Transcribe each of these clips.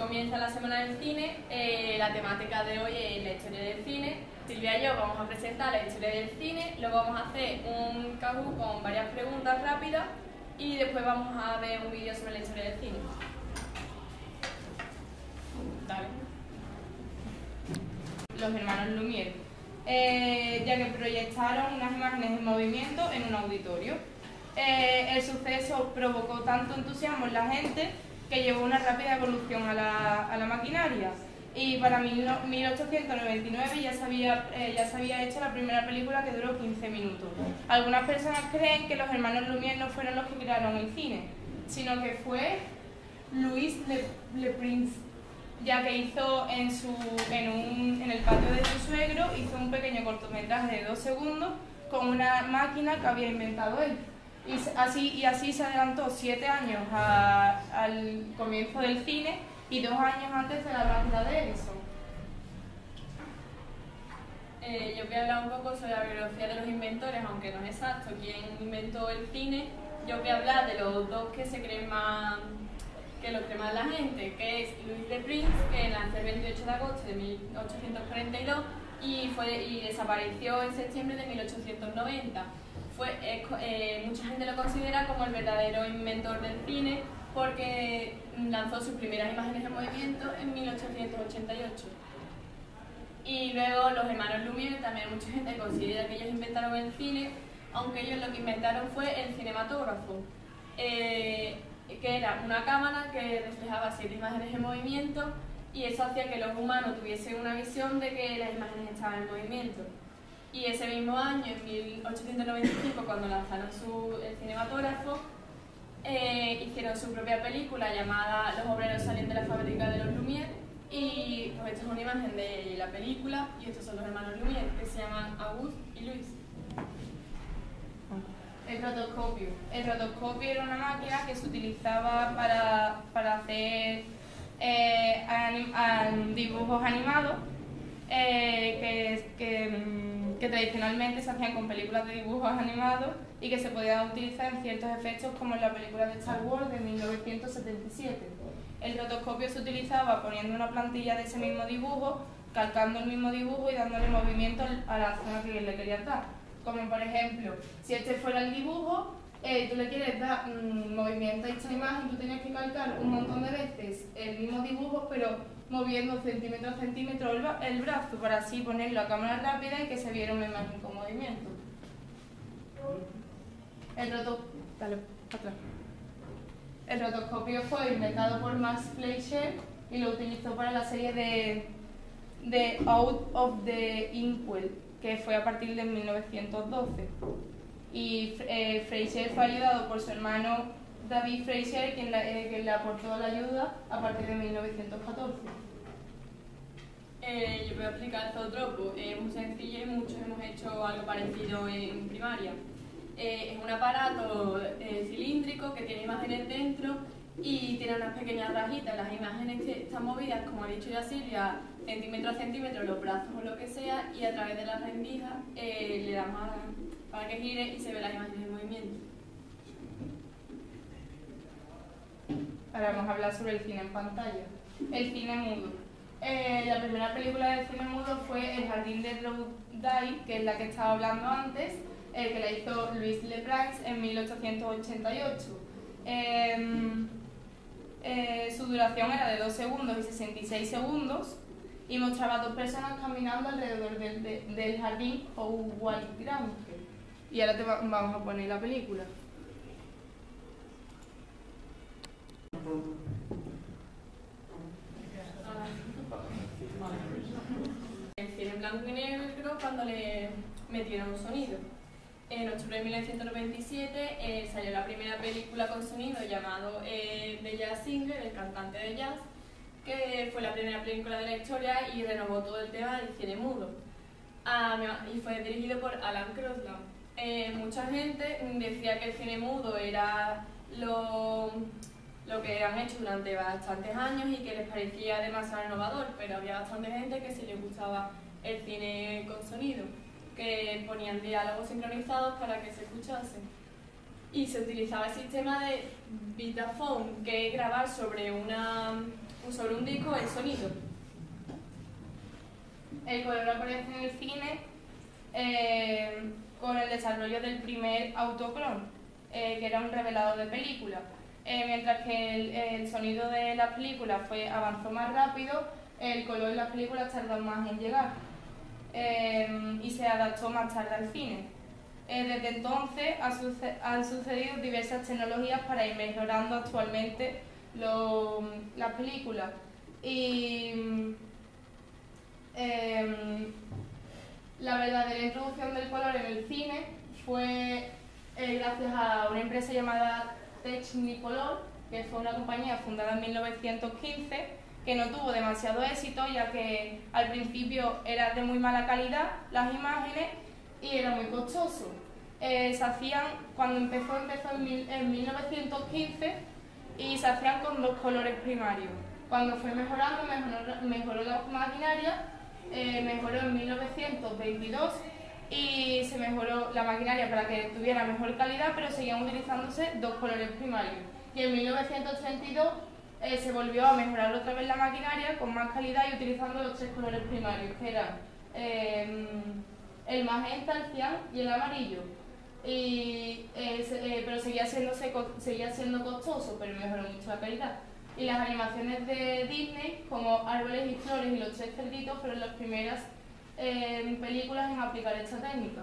comienza la Semana del Cine. La temática de hoy es la historia del cine. Silvia y yo vamos a presentar la historia del cine, luego vamos a hacer un Kahoot con varias preguntas rápidas y después vamos a ver un vídeo sobre la historia del cine. Dale. Los hermanos Lumière, ya que proyectaron unas imágenes en movimiento en un auditorio. El suceso provocó tanto entusiasmo en la gente que llevó una rápida evolución a la maquinaria. Y para 1899 ya se había hecho la primera película, que duró 15 minutos. Algunas personas creen que los hermanos Lumière no fueron los que crearon el cine, sino que fue Louis Le Prince, ya que hizo en el patio de su suegro, hizo un pequeño cortometraje de 2 segundos con una máquina que había inventado él. Y así se adelantó 7 años al comienzo del cine y 2 años antes de la máquina de Edison. Yo voy a hablar un poco sobre la biografía de los inventores, aunque no es exacto quién inventó el cine. Yo voy a hablar de los dos que se creen más, que lo cree más la gente, que es Louis Le Prince, que nació el 28 de agosto de 1842 y desapareció en septiembre de 1890. Mucha gente lo considera como el verdadero inventor del cine porque lanzó sus primeras imágenes en movimiento en 1888. Y luego los hermanos Lumière, también mucha gente considera que ellos inventaron el cine, aunque ellos lo que inventaron fue el cinematógrafo, que era una cámara que reflejaba 7 imágenes en movimiento y eso hacía que los humanos tuviesen una visión de que las imágenes estaban en movimiento. Y ese mismo año, en 1895, cuando lanzaron el cinematógrafo, hicieron su propia película llamada Los obreros salen de la fábrica de los Lumière, y pues esta es una imagen de la película y estos son los hermanos Lumière, que se llaman Auguste y Louis. El rotoscopio. El rotoscopio era una máquina que se utilizaba para hacer dibujos animados que tradicionalmente se hacían con películas de dibujos animados y que se podían utilizar en ciertos efectos, como en la película de Star Wars de 1977. El rotoscopio se utilizaba poniendo una plantilla de ese mismo dibujo, calcando el mismo dibujo y dándole movimiento a la zona que le querías dar. Como por ejemplo, si este fuera el dibujo, tú le quieres dar movimiento a esta imagen, tú tienes que calcar un montón de veces el mismo dibujo, pero moviendo centímetro a centímetro el brazo, para así ponerlo a cámara rápida y que se viera una imagen con movimiento. El rotoscopio fue inventado por Max Fleischer y lo utilizó para la serie de Out of the Inkwell, que fue a partir de 1912. Y Fleischer fue ayudado por su hermano David Fleischer, quien le aportó la ayuda a partir de 1914. Yo voy a explicar el zootropo. Es muy sencillo y muchos hemos hecho algo parecido en primaria. Es un aparato cilíndrico que tiene imágenes dentro y tiene unas pequeñas rajitas. Las imágenes que están movidas, como ha dicho ya Silvia, centímetro a centímetro, los brazos o lo que sea, y a través de las rendijas le damos para que gire y se ve las imágenes en movimiento. Ahora vamos a hablar sobre el cine en pantalla. El cine mudo. La primera película del cine mudo fue El jardín de Roudaille, que es la que estaba hablando antes, que la hizo Louis Le Prince en 1888. Su duración era de 2 segundos y 66 segundos y mostraba a 2 personas caminando alrededor del jardín o White Ground. Y ahora vamos a poner la película. El cine en blanco y negro cuando le metieron un sonido. En octubre de 1997 salió la primera película con sonido llamado The Jazz Singer, el cantante de jazz, que fue la primera película de la historia y renovó todo el tema del cine mudo. Y fue dirigido por Alan Crosland. Mucha gente decía que el cine mudo era lo que han hecho durante bastantes años y que les parecía demasiado innovador, pero había bastante gente que sí les gustaba el cine con sonido, que ponían diálogos sincronizados para que se escuchasen. y se utilizaba el sistema de Vitaphone, que es grabar sobre un disco el sonido. El color aparece en el cine con el desarrollo del primer autocron, que era un revelador de películas. Mientras que el sonido de las películas avanzó más rápido, el color de las películas tardó más en llegar y se adaptó más tarde al cine. Desde entonces han sucedido diversas tecnologías para ir mejorando actualmente las películas. Y la verdadera introducción del color en el cine fue gracias a una empresa llamada Technicolor, que fue una compañía fundada en 1915, que no tuvo demasiado éxito, ya que al principio era de muy mala calidad las imágenes y era muy costoso. Cuando empezó en 1915 y se hacían con 2 colores primarios. Cuando fue mejorando, mejoró la maquinaria, mejoró en 1922 y se mejoró la maquinaria para que tuviera mejor calidad, pero seguían utilizándose 2 colores primarios. Y en 1932 se volvió a mejorar otra vez la maquinaria con más calidad y utilizando los 3 colores primarios, que eran el magenta, el cian y el amarillo. Pero seguía siendo costoso, pero mejoró mucho la calidad. Y las animaciones de Disney, como Árboles y Flores y Los 3 Cerditos, fueron las primeras películas en aplicar esta técnica.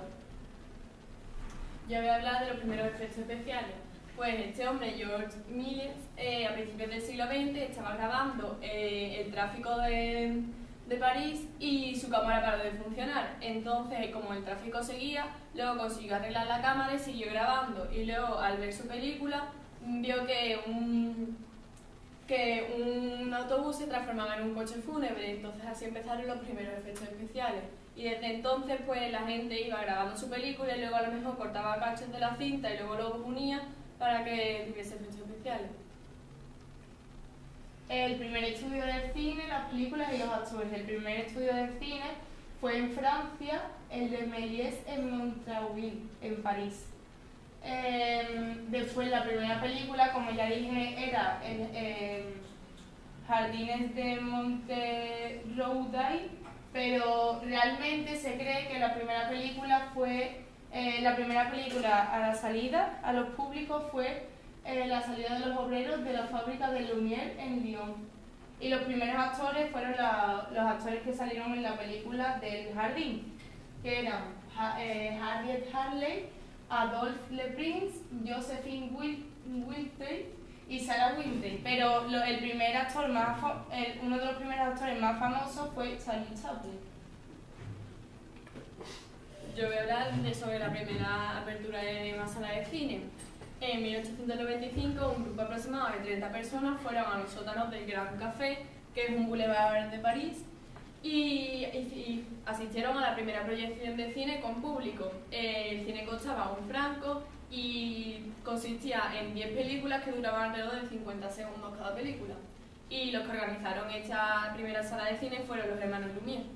Yo voy a hablar de los primeros efectos especiales. Pues este hombre, George Méliès, a principios del siglo XX estaba grabando el tráfico de París y su cámara paró de funcionar. Entonces, como el tráfico seguía, luego consiguió arreglar la cámara y siguió grabando. Y luego, al ver su película, vio que un autobús se transformaba en un coche fúnebre. Entonces, así empezaron los primeros efectos especiales. Y desde entonces, pues la gente iba grabando su película y luego a lo mejor cortaba cachos de la cinta y luego los unía para que tuviese efectos especiales. El primer estudio del cine, las películas y los actores. El primer estudio del cine fue en Francia, el de Méliès en Montreuil, en París. Después la primera película, como ya dije, era en Jardines de Monteroudeuil, pero realmente se cree que la primera película a la salida, a los públicos, fue la salida de los obreros de la fábrica de Lumière en Lyon. Y los primeros actores fueron los actores que salieron en la película del Jardín, que eran Harriet Harley, Adolphe Le Prince, Josephine Wiltey y Sarah Wiltey. Pero uno de los primeros actores más famosos fue Charlie Chaplin. Yo voy a hablar sobre la primera apertura de una sala de cine. En 1895, un grupo aproximado de 30 personas fueron a los sótanos del Grand Café, que es un boulevard de París, y asistieron a la primera proyección de cine con público. El cine costaba 1 franco y consistía en 10 películas que duraban alrededor de 50 segundos cada película. Y los que organizaron esta primera sala de cine fueron los hermanos Lumière.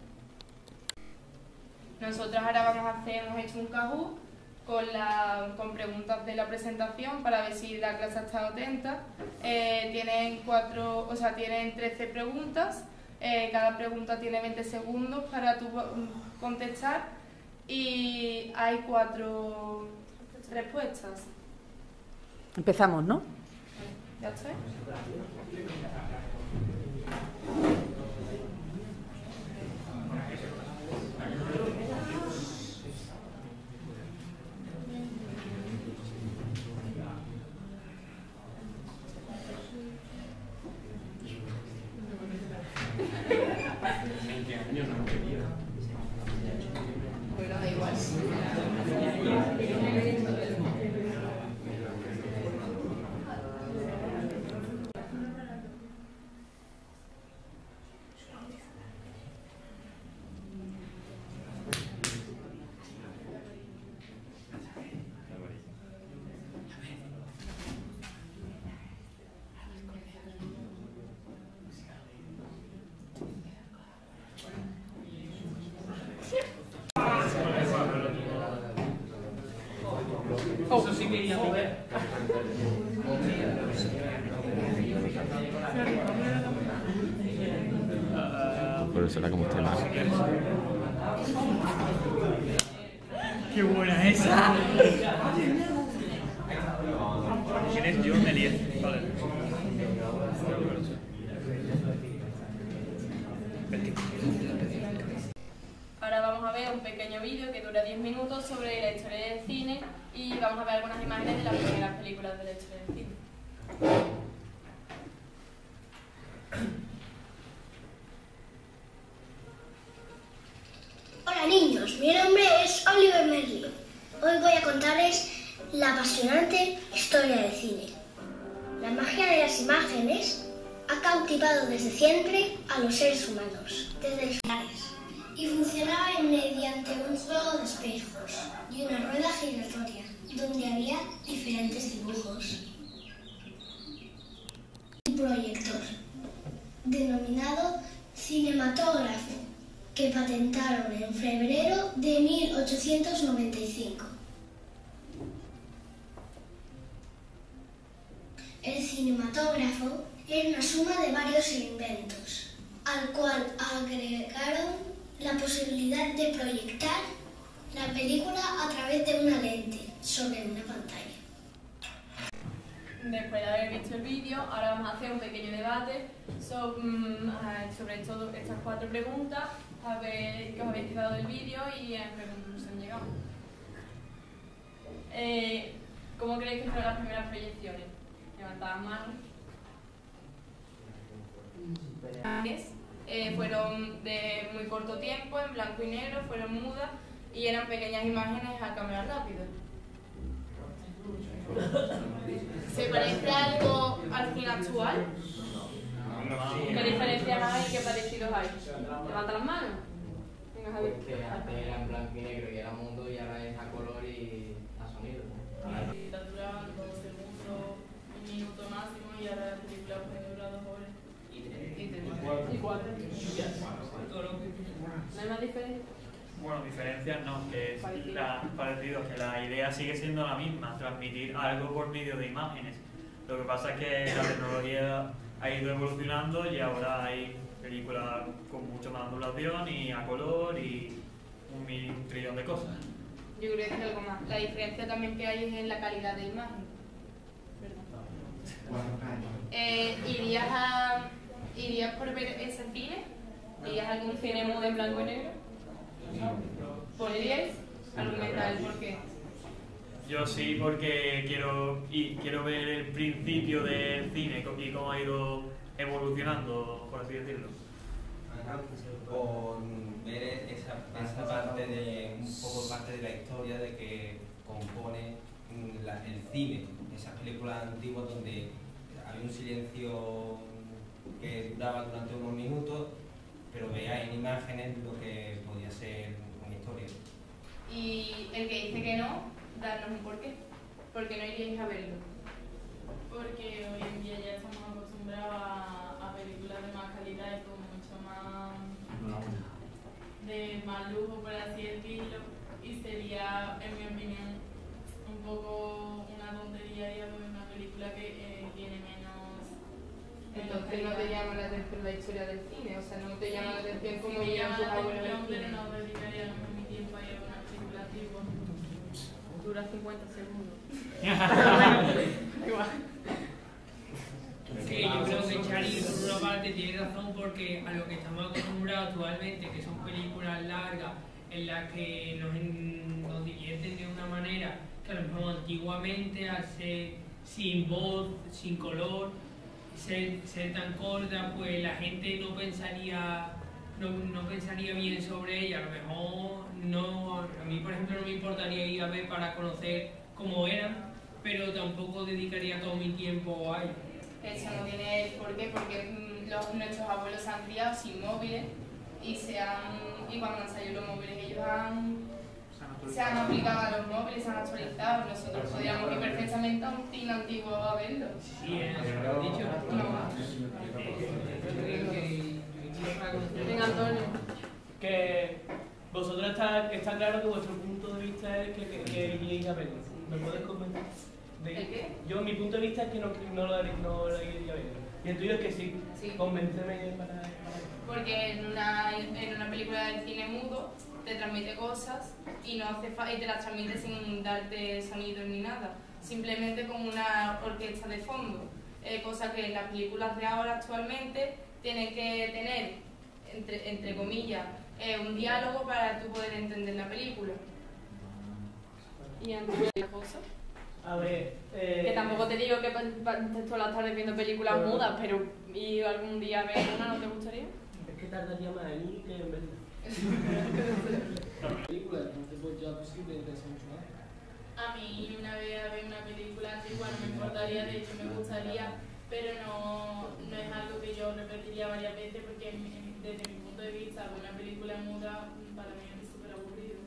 Nosotros ahora hemos hecho un Kahoot con preguntas de la presentación para ver si la clase ha estado atenta. Tienen 13 preguntas, cada pregunta tiene 20 segundos para tú contestar y hay 4 respuestas. Empezamos, ¿no? ¿Ya estoy? Por eso era como usted más. ¡Qué buena esa! ¿Quién es John Elias? Vale. Ahora vamos a ver un pequeño vídeo que dura 10 minutos sobre la historia del cine y vamos a ver algunas imágenes de las primeras películas de la historia del cine. Hola niños, mi nombre es Oliver Merlin. Hoy voy a contarles la apasionante historia del cine. La magia de las imágenes ha cautivado desde siempre a los seres humanos, desde los finales, y funcionaba mediante un juego de espejos y una rueda giratoria, donde había diferentes dibujos. Un proyector, denominado cinematógrafo, que patentaron en febrero de 1895. El cinematógrafo era una suma de varios inventos, al cual agregaron la posibilidad de proyectar la película a través de una lente sobre una pantalla. Después de haber visto el vídeo, ahora vamos a hacer un pequeño debate sobre estas 4 preguntas, a ver qué os habéis quedado del vídeo y a qué conclusión llegamos. ¿Cómo creéis que fueron las primeras proyecciones? Levantad las manos. Fueron de muy corto tiempo, en blanco y negro, fueron mudas y eran pequeñas imágenes a cámara rápida. ¿Se parece algo al cine actual? ¿Qué diferencias hay y qué parecidos hay? Levanta las manos. Venga, Javier. Porque antes era en blanco y negro y era mundo y ahora es a color y a sonido. Dura 2 segundos, 1 minuto máximo y ahora la película puede durar 2 horas. Y 4. ¿No hay más diferencia? Bueno, diferencias no, que es parecido, que la idea sigue siendo la misma, transmitir algo por medio de imágenes. Lo que pasa es que la tecnología ha ido evolucionando y ahora hay películas con mucho más duración y a color y un trillón de cosas. Yo creo que es algo más. La diferencia también que hay es en la calidad de imagen. ¿Irías por ver ese cine? ¿Irías a algún cine mudo en blanco y negro? ¿Podríais argumentar el por qué? Yo sí, porque quiero ver el principio del cine y cómo ha ido evolucionando, por así decirlo. Por ver esa parte un poco parte de la historia de que compone el cine, esas películas antiguas donde había un silencio que duraba durante unos minutos, pero veía en imágenes lo que podía ser una historia. Y el que dice que no, darnos un porqué. ¿Por qué no iríais a verlo? Porque hoy en día ya estamos acostumbrados a películas de más calidad y con mucho más de más lujo, por así decirlo, y sería, en mi opinión, un poco una tontería ir a ver una película que tiene menos. Entonces no te llama la atención la historia del cine, o sea, no te llama la atención como me irían llama tus la abuelos atención, al pero cine. no dedicaría mi tiempo a ir a una película antigua. Dura 50 segundos. Igual. Sí, yo creo que Chari por una parte tiene razón porque a lo que estamos acostumbrados actualmente, que son películas largas en las que nos divierten de una manera que a lo mejor antiguamente al ser sin voz, sin color, ser tan corta, pues la gente no pensaría bien sobre ella. A lo mejor no, a mí por ejemplo no me importaría ir a ver para conocer cómo eran, pero tampoco dedicaría todo mi tiempo a ello. Eso no tiene por qué, porque nuestros abuelos se han criado sin móviles y cuando han salido los móviles ellos se han aplicado a los móviles, se han actualizado. Nosotros podríamos ir perfectamente a un cine antiguo a verlo. Sí, lo he dicho. Venga, Antonio. Que vosotros está claro que vuestro punto de vista es que iríais a verlo. ¿Me puedes comentar? ¿El qué? Yo, mi punto de vista es que no lo iría a ver. Y el tuyo es que sí. Sí. Convénceme para... Porque en una película del cine mudo te transmite cosas y te las transmite sin darte sonido ni nada, simplemente con una orquesta de fondo, cosa que en las películas de ahora actualmente tienen que tener, entre comillas, un diálogo para tú poder entender la película. Y antes de la cosa. A ver... Que tampoco te digo que estés todas las tardes viendo películas mudas, pero ¿y algún día ver una no te gustaría? Es que tardaría más en ir que en verla. Película, entonces pues ya pues sí te interesa mucho más. A mí una vez a ver una película antigua no me importaría, de hecho me gustaría, pero no es algo que yo repetiría varias veces porque desde mi punto de vista una película muda para mí es súper aburrido.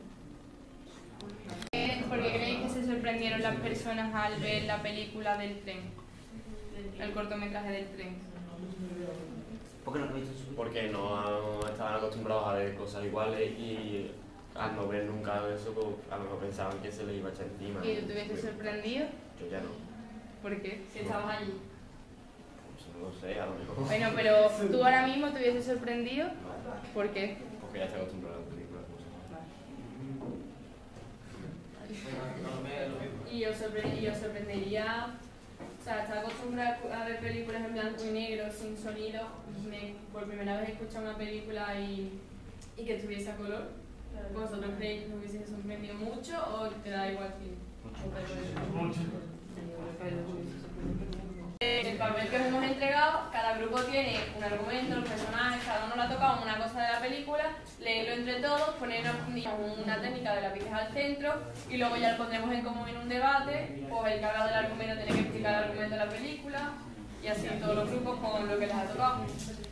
¿Por qué creéis que se sorprendieron las personas al ver la película del tren? El cortometraje del tren. Porque no estaban acostumbrados a ver cosas iguales y al no ver nunca eso, pues, a lo mejor pensaban que se les iba a echar encima. ¿Y tú te hubieses sorprendido? Yo ya no. ¿Por qué? Si estabas allí. Pues no lo sé, a lo mejor. Bueno, pero tú ahora mismo te hubieses sorprendido. ¿Por qué? Porque ya estoy acostumbrado a las películas. Y os sorprendería, o sea, estar acostumbrada a ver películas en blanco y negro, sin sonido, por primera vez escuchar una película y que tuviese a color. ¿Vosotros creéis que os hubiese sorprendido mucho o te da igual fin? Mucho. El papel que os hemos entregado, cada grupo tiene un argumento, los personajes, cada uno le ha tocado una cosa de la película, leerlo entre todos, ponernos una técnica de lápices al centro y luego ya lo pondremos en común en un debate, pues el que habla del argumento tiene que explicar el argumento de la película y así todos los grupos con lo que les ha tocado.